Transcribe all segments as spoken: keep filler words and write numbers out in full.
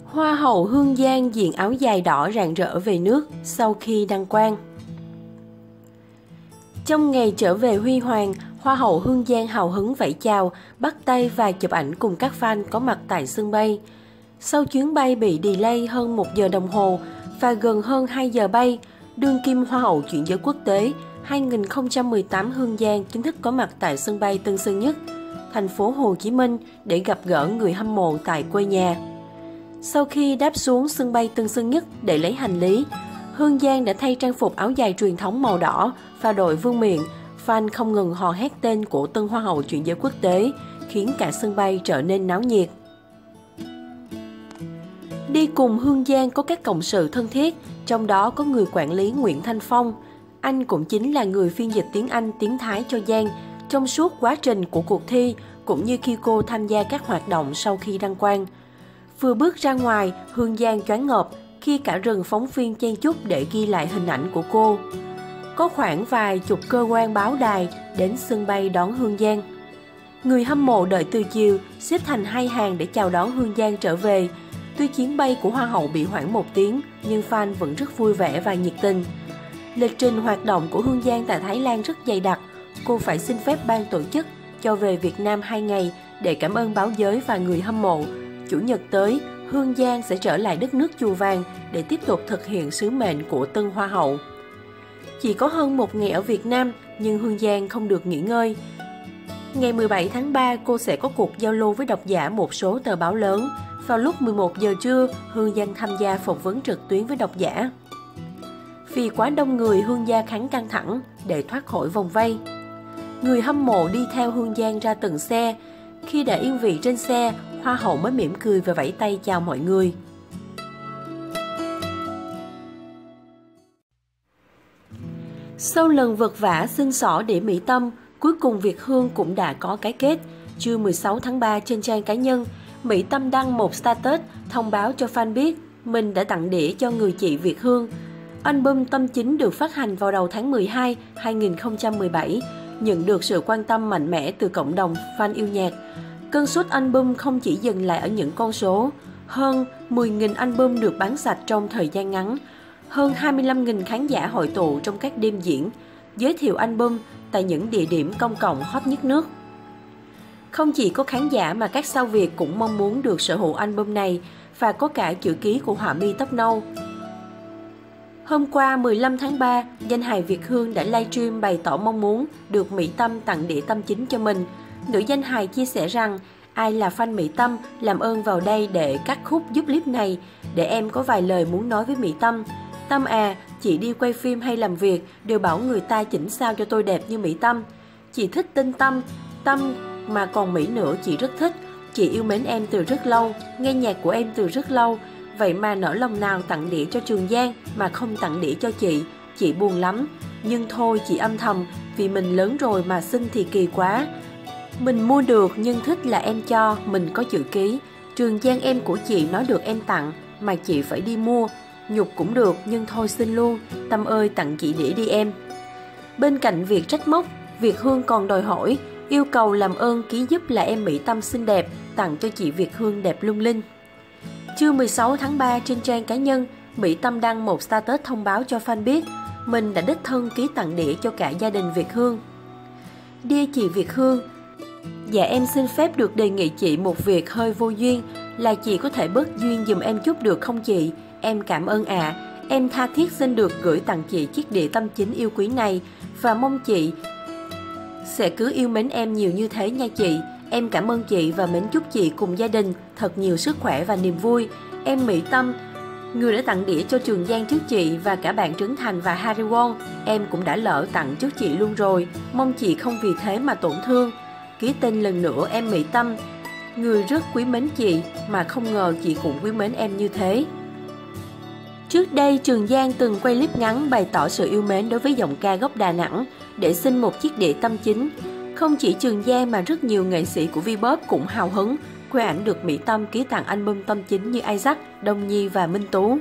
Hoa hậu Hương Giang diện áo dài đỏ rạng rỡ về nước sau khi đăng quang. Trong ngày trở về huy hoàng, Hoa hậu Hương Giang hào hứng vẫy chào, bắt tay và chụp ảnh cùng các fan có mặt tại sân bay. Sau chuyến bay bị delay hơn một giờ đồng hồ và gần hơn hai giờ bay, đương kim Hoa hậu chuyển giới quốc tế hai không một tám Hương Giang chính thức có mặt tại sân bay Tân Sơn Nhất, thành phố Hồ Chí Minh để gặp gỡ người hâm mộ tại quê nhà. Sau khi đáp xuống sân bay Tân Sơn Nhất để lấy hành lý, Hương Giang đã thay trang phục áo dài truyền thống màu đỏ và đội vương miện. Fan không ngừng hò hét tên của tân Hoa hậu chuyển giới quốc tế, khiến cả sân bay trở nên náo nhiệt. Đi cùng Hương Giang có các cộng sự thân thiết, trong đó có người quản lý Nguyễn Thanh Phong. Anh cũng chính là người phiên dịch tiếng Anh, tiếng Thái cho Giang trong suốt quá trình của cuộc thi, cũng như khi cô tham gia các hoạt động sau khi đăng quang. Vừa bước ra ngoài, Hương Giang choáng ngợp khi cả rừng phóng viên chen chúc để ghi lại hình ảnh của cô. Có khoảng vài chục cơ quan báo đài đến sân bay đón Hương Giang. Người hâm mộ đợi từ chiều, xếp thành hai hàng để chào đón Hương Giang trở về. Tuy chuyến bay của Hoa hậu bị hoãn một tiếng, nhưng fan vẫn rất vui vẻ và nhiệt tình. Lịch trình hoạt động của Hương Giang tại Thái Lan rất dày đặc. Cô phải xin phép ban tổ chức cho về Việt Nam hai ngày để cảm ơn báo giới và người hâm mộ. Chủ nhật tới, Hương Giang sẽ trở lại đất nước Chùa Vàng để tiếp tục thực hiện sứ mệnh của tân Hoa hậu. Chỉ có hơn một ngày ở Việt Nam, nhưng Hương Giang không được nghỉ ngơi. Ngày mười bảy tháng ba, cô sẽ có cuộc giao lưu với độc giả một số tờ báo lớn. Vào lúc mười một giờ trưa, Hương Giang tham gia phỏng vấn trực tuyến với độc giả. Vì quá đông người, Hương Giang khá căng thẳng để thoát khỏi vòng vây. Người hâm mộ đi theo Hương Giang ra từng xe. Khi đã yên vị trên xe, Hoa hậu mới mỉm cười và vẫy tay chào mọi người. Sau lần vật vã xin xỏ để Mỹ Tâm, cuối cùng Việt Hương cũng đã có cái kết. Trưa mười sáu tháng ba trên trang cá nhân, Mỹ Tâm đăng một status thông báo cho fan biết mình đã tặng đĩa cho người chị Việt Hương. Album Tâm Chính được phát hành vào đầu tháng mười hai năm hai nghìn không trăm mười bảy, nhận được sự quan tâm mạnh mẽ từ cộng đồng fan yêu nhạc. Cơn sốt album không chỉ dừng lại ở những con số. Hơn mười nghìn album được bán sạch trong thời gian ngắn. Hơn hai mươi lăm nghìn khán giả hội tụ trong các đêm diễn, giới thiệu album tại những địa điểm công cộng hot nhất nước. Không chỉ có khán giả mà các sao Việt cũng mong muốn được sở hữu album này và có cả chữ ký của họa mi tóc nâu. Hôm qua mười lăm tháng ba, danh hài Việt Hương đã livestream bày tỏ mong muốn được Mỹ Tâm tặng đĩa Tâm Chính cho mình. Nữ danh hài chia sẻ rằng, ai là fan Mỹ Tâm, làm ơn vào đây để cắt khúc giúp clip này, để em có vài lời muốn nói với Mỹ Tâm. Tâm à, chị đi quay phim hay làm việc, đều bảo người ta chỉnh sao cho tôi đẹp như Mỹ Tâm. Chị thích tên Tâm, Tâm mà còn Mỹ nữa chị rất thích. Chị yêu mến em từ rất lâu, nghe nhạc của em từ rất lâu. Vậy mà nỡ lòng nào tặng đĩa cho Trường Giang mà không tặng đĩa cho chị, chị buồn lắm. Nhưng thôi chị âm thầm, vì mình lớn rồi mà xin thì kỳ quá. Mình mua được nhưng thích là em cho, mình có chữ ký. Trường Giang em của chị nói được em tặng, mà chị phải đi mua. Nhục cũng được nhưng thôi xin luôn, Tâm ơi tặng chị đĩa đi em. Bên cạnh việc trách móc, Việt Hương còn đòi hỏi, yêu cầu làm ơn ký giúp là em Mỹ Tâm xinh đẹp, tặng cho chị Việt Hương đẹp lung linh. Trưa mười sáu tháng ba trên trang cá nhân, Mỹ Tâm đăng một status thông báo cho fan biết mình đã đích thân ký tặng đĩa cho cả gia đình Việt Hương. Dear chị Việt Hương, dạ em xin phép được đề nghị chị một việc hơi vô duyên, là chị có thể bớt duyên giùm em chút được không chị? Em cảm ơn ạ. À. Em tha thiết xin được gửi tặng chị chiếc đĩa Tâm Chính yêu quý này và mong chị sẽ cứ yêu mến em nhiều như thế nha chị. Em cảm ơn chị và mến chúc chị cùng gia đình thật nhiều sức khỏe và niềm vui. Em Mỹ Tâm, người đã tặng đĩa cho Trường Giang trước chị và cả bạn Trấn Thành và Harry Won, em cũng đã lỡ tặng trước chị luôn rồi. Mong chị không vì thế mà tổn thương. Ký tên lần nữa em Mỹ Tâm, người rất quý mến chị mà không ngờ chị cũng quý mến em như thế. Trước đây, Trường Giang từng quay clip ngắn bày tỏ sự yêu mến đối với giọng ca gốc Đà Nẵng để xin một chiếc đĩa Tâm Chính. Không chỉ Trường Giang mà rất nhiều nghệ sĩ của V-pop cũng hào hứng khoe ảnh được Mỹ Tâm ký tặng album Tâm Chính như Isaac, Đông Nhi và Minh Tú.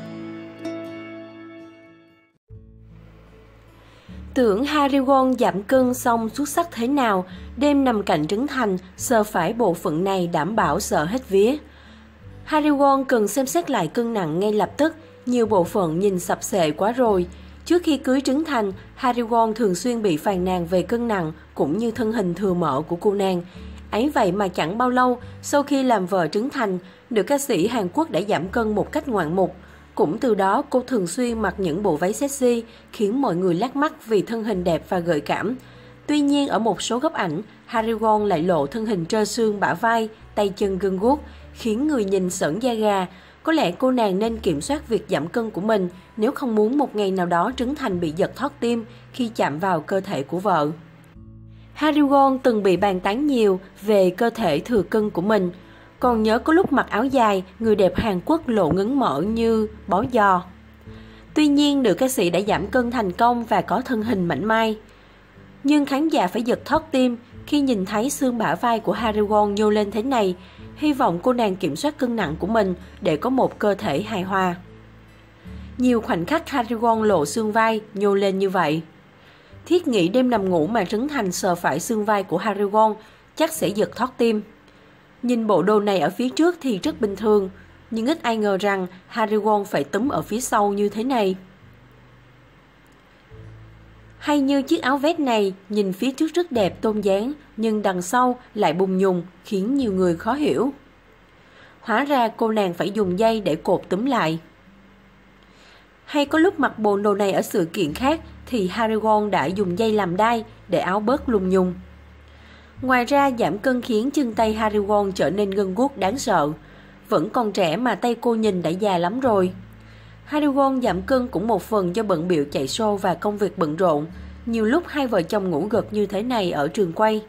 Tưởng Harry Won giảm cân xong xuất sắc thế nào, đêm nằm cạnh Trấn Thành, sờ phải bộ phận này đảm bảo sợ hết vía. Harry Won cần xem xét lại cân nặng ngay lập tức, nhiều bộ phận nhìn sập xệ quá rồi. Trước khi cưới Trấn Thành, Harry Won thường xuyên bị phàn nàn về cân nặng cũng như thân hình thừa mỡ của cô nàng. Ấy vậy mà chẳng bao lâu, sau khi làm vợ Trấn Thành, nữ ca sĩ Hàn Quốc đã giảm cân một cách ngoạn mục. Cũng từ đó, cô thường xuyên mặc những bộ váy sexy, khiến mọi người lác mắt vì thân hình đẹp và gợi cảm. Tuy nhiên, ở một số góc ảnh, Harry Won lại lộ thân hình trơ xương bả vai, tay chân gân guốc, khiến người nhìn sởn da gà. Có lẽ cô nàng nên kiểm soát việc giảm cân của mình nếu không muốn một ngày nào đó Trấn Thành bị giật thót tim khi chạm vào cơ thể của vợ. Harry Won từng bị bàn tán nhiều về cơ thể thừa cân của mình. Còn nhớ có lúc mặc áo dài, người đẹp Hàn Quốc lộ ngấn mỡ như bó giò. Tuy nhiên, nữ ca sĩ đã giảm cân thành công và có thân hình mảnh mai. Nhưng khán giả phải giật thót tim khi nhìn thấy xương bả vai của Harry Won nhô lên thế này. Hy vọng cô nàng kiểm soát cân nặng của mình để có một cơ thể hài hòa. Nhiều khoảnh khắc Harry Won lộ xương vai nhô lên như vậy. Thiết nghĩ đêm nằm ngủ mà Trấn Thành sờ phải xương vai của Harry Won chắc sẽ giật thót tim. Nhìn bộ đồ này ở phía trước thì rất bình thường, nhưng ít ai ngờ rằng Harry Won phải túm ở phía sau như thế này. Hay như chiếc áo vest này, nhìn phía trước rất đẹp tôn dáng, nhưng đằng sau lại bùng nhùng, khiến nhiều người khó hiểu. Hóa ra cô nàng phải dùng dây để cột túm lại. Hay có lúc mặc bộ đồ này ở sự kiện khác thì Harry Won đã dùng dây làm đai để áo bớt lùng nhùng. Ngoài ra, giảm cân khiến chân tay Harry Won trở nên gân guốc đáng sợ. Vẫn còn trẻ mà tay cô nhìn đã già lắm rồi. Harry Won giảm cân cũng một phần do bận bịu chạy show và công việc bận rộn. Nhiều lúc hai vợ chồng ngủ gật như thế này ở trường quay.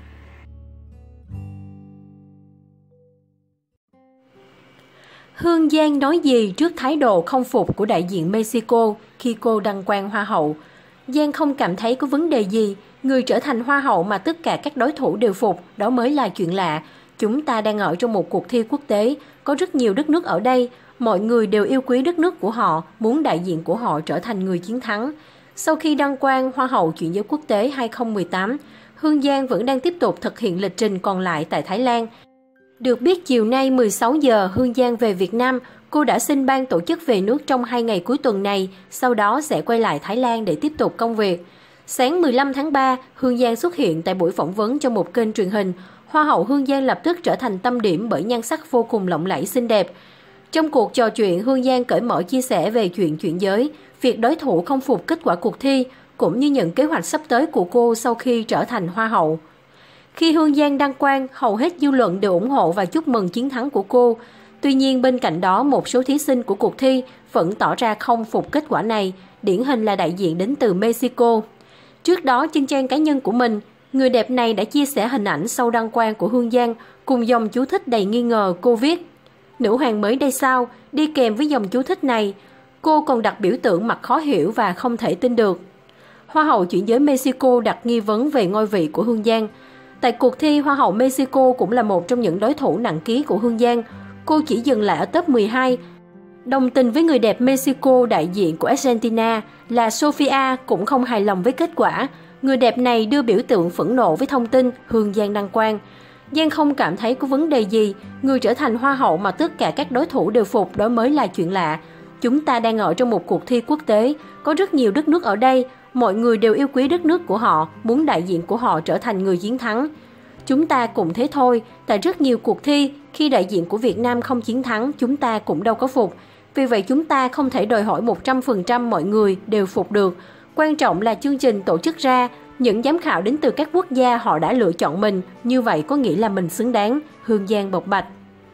Hương Giang nói gì trước thái độ không phục của đại diện Mexico khi cô đăng quang Hoa hậu? Giang không cảm thấy có vấn đề gì. Người trở thành Hoa hậu mà tất cả các đối thủ đều phục, đó mới là chuyện lạ. Chúng ta đang ở trong một cuộc thi quốc tế, có rất nhiều đất nước ở đây. Mọi người đều yêu quý đất nước của họ, muốn đại diện của họ trở thành người chiến thắng. Sau khi đăng quang Hoa hậu chuyển giới quốc tế hai không một tám, Hương Giang vẫn đang tiếp tục thực hiện lịch trình còn lại tại Thái Lan. Được biết chiều nay mười sáu giờ Hương Giang về Việt Nam, cô đã xin ban tổ chức về nước trong hai ngày cuối tuần này, sau đó sẽ quay lại Thái Lan để tiếp tục công việc. Sáng mười lăm tháng ba, Hương Giang xuất hiện tại buổi phỏng vấn cho một kênh truyền hình. Hoa hậu Hương Giang lập tức trở thành tâm điểm bởi nhan sắc vô cùng lộng lẫy xinh đẹp. Trong cuộc trò chuyện, Hương Giang cởi mở chia sẻ về chuyện chuyển giới, việc đối thủ không phục kết quả cuộc thi, cũng như những kế hoạch sắp tới của cô sau khi trở thành Hoa hậu. Khi Hương Giang đăng quang, hầu hết dư luận đều ủng hộ và chúc mừng chiến thắng của cô. Tuy nhiên, bên cạnh đó, một số thí sinh của cuộc thi vẫn tỏ ra không phục kết quả này, điển hình là đại diện đến từ Mexico. Trước đó, trên trang cá nhân của mình, người đẹp này đã chia sẻ hình ảnh sau đăng quang của Hương Giang cùng dòng chú thích đầy nghi ngờ. Cô viết: "Nữ hoàng mới đây sao?" Đi kèm với dòng chú thích này, cô còn đặt biểu tượng mặt khó hiểu và không thể tin được. Hoa hậu chuyển giới Mexico đặt nghi vấn về ngôi vị của Hương Giang. Tại cuộc thi, Hoa hậu Mexico cũng là một trong những đối thủ nặng ký của Hương Giang. Cô chỉ dừng lại ở top mười hai. Đồng tình với người đẹp Mexico, đại diện của Argentina là Sofia cũng không hài lòng với kết quả. Người đẹp này đưa biểu tượng phẫn nộ với thông tin Hương Giang đăng quang. Giang không cảm thấy có vấn đề gì. Người trở thành Hoa hậu mà tất cả các đối thủ đều phục, đó mới là chuyện lạ. Chúng ta đang ở trong một cuộc thi quốc tế, có rất nhiều đất nước ở đây. Mọi người đều yêu quý đất nước của họ, muốn đại diện của họ trở thành người chiến thắng. Chúng ta cũng thế thôi, tại rất nhiều cuộc thi, khi đại diện của Việt Nam không chiến thắng, chúng ta cũng đâu có phục. Vì vậy chúng ta không thể đòi hỏi một trăm phần trăm mọi người đều phục được. Quan trọng là chương trình tổ chức ra, những giám khảo đến từ các quốc gia họ đã lựa chọn mình, như vậy có nghĩa là mình xứng đáng, Hương Giang bộc bạch.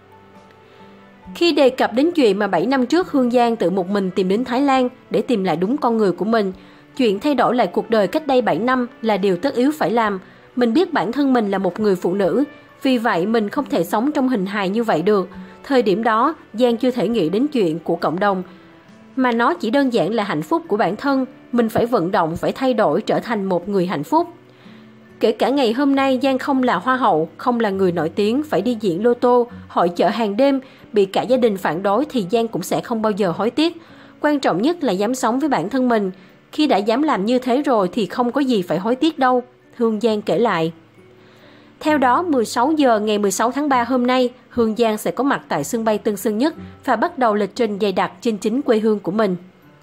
Khi đề cập đến chuyện mà bảy năm trước Hương Giang tự một mình tìm đến Thái Lan để tìm lại đúng con người của mình, chuyện thay đổi lại cuộc đời cách đây bảy năm là điều tất yếu phải làm. Mình biết bản thân mình là một người phụ nữ, vì vậy mình không thể sống trong hình hài như vậy được. Thời điểm đó, Giang chưa thể nghĩ đến chuyện của cộng đồng, mà nó chỉ đơn giản là hạnh phúc của bản thân. Mình phải vận động, phải thay đổi, trở thành một người hạnh phúc. Kể cả ngày hôm nay, Giang không là Hoa hậu, không là người nổi tiếng, phải đi diễn lô tô, hội chợ hàng đêm, bị cả gia đình phản đối thì Giang cũng sẽ không bao giờ hối tiếc. Quan trọng nhất là dám sống với bản thân mình. Khi đã dám làm như thế rồi thì không có gì phải hối tiếc đâu, Hương Giang kể lại. Theo đó, mười sáu giờ ngày mười sáu tháng ba hôm nay, Hương Giang sẽ có mặt tại sân bay Tân Sơn Nhất và bắt đầu lịch trình dày đặc trên chính quê hương của mình.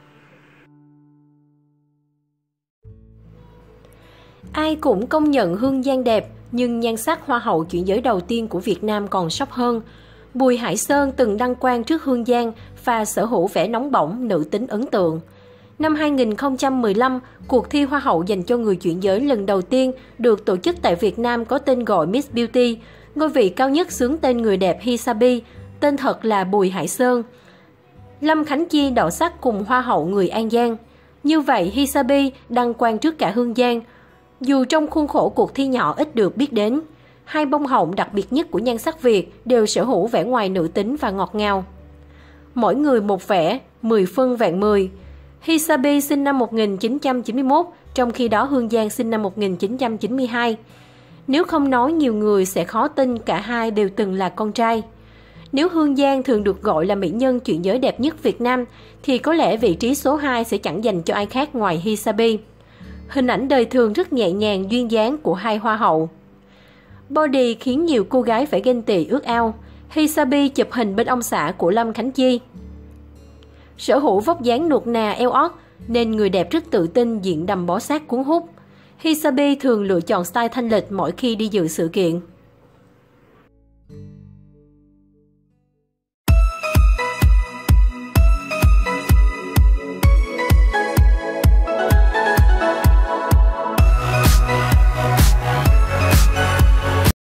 Ai cũng công nhận Hương Giang đẹp, nhưng nhan sắc hoa hậu chuyển giới đầu tiên của Việt Nam còn sốc hơn. Bùi Hải Sơn từng đăng quang trước Hương Giang và sở hữu vẻ nóng bỏng, nữ tính ấn tượng. Năm hai nghìn không trăm mười lăm, cuộc thi Hoa hậu dành cho người chuyển giới lần đầu tiên được tổ chức tại Việt Nam có tên gọi Miss Beauty. Ngôi vị cao nhất xướng tên người đẹp Hisabi, tên thật là Bùi Hải Sơn. Lâm Khánh Chi đọ sắc cùng Hoa hậu người An Giang. Như vậy, Hisabi đăng quang trước cả Hương Giang. Dù trong khuôn khổ cuộc thi nhỏ ít được biết đến, hai bông hồng đặc biệt nhất của nhan sắc Việt đều sở hữu vẻ ngoài nữ tính và ngọt ngào. Mỗi người một vẻ, mười phân vẹn mười. Hisabi sinh năm một nghìn chín trăm chín mươi mốt, trong khi đó Hương Giang sinh năm một nghìn chín trăm chín mươi hai. Nếu không nói, nhiều người sẽ khó tin cả hai đều từng là con trai. Nếu Hương Giang thường được gọi là mỹ nhân chuyển giới đẹp nhất Việt Nam, thì có lẽ vị trí số hai sẽ chẳng dành cho ai khác ngoài Hisabi. Hình ảnh đời thường rất nhẹ nhàng duyên dáng của hai hoa hậu. Body khiến nhiều cô gái phải ghen tị ước ao. Hisabi chụp hình bên ông xã của Lâm Khánh Chi. Sở hữu vóc dáng nuột nà eo ót nên người đẹp rất tự tin diện đầm bó sát cuốn hút. Hisabi thường lựa chọn style thanh lịch mỗi khi đi dự sự kiện.